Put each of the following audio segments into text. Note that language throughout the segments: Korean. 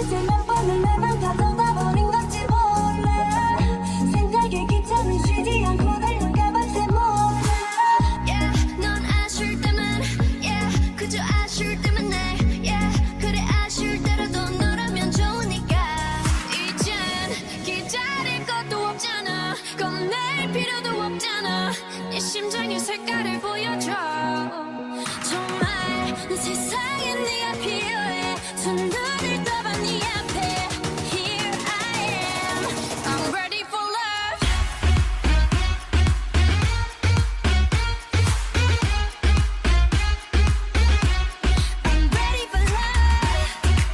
도대체 몇 번을 내 맘 가져다 버린 건지 몰라. 생각에 귀찮은 쉬지 않고 달려가 밤새 몰라. Yeah, 넌 아쉬울 때만 yeah, 그저 아쉬울 때만 내 yeah, 그래 아쉬울 때라도 너라면 좋으니까. 이젠 기다릴 것도 없잖아. 겁낼 필요도 없잖아. 내 심장의 색깔을 보여줘. 정말 난 세상에 네가 필요해. 두 눈을 떠봐 네 앞에. Here I am, I'm ready for love. I'm ready for love.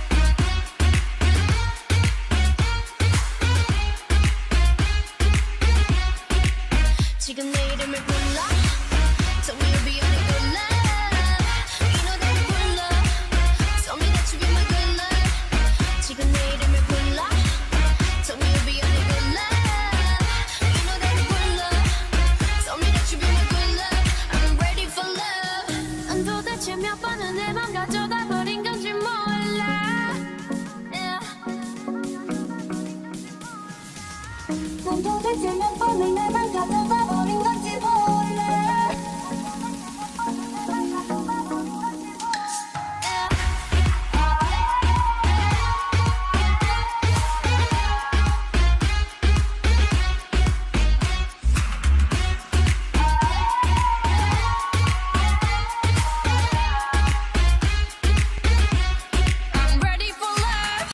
지금 내 이름을 불러. Tell me you'll be on a good love. You know that good love. Tell me that you be my good love. 지금 내 이름을 불러. Tell me you'll be on a good love. You know that good love. Tell me that you be my good love. I'm ready for love. 난 도대체 몇 번을 내 맘 가져다 버린 건지 몰라. Yeah. 난 도대체 몇 번을 내 맘 가져다 버린 건지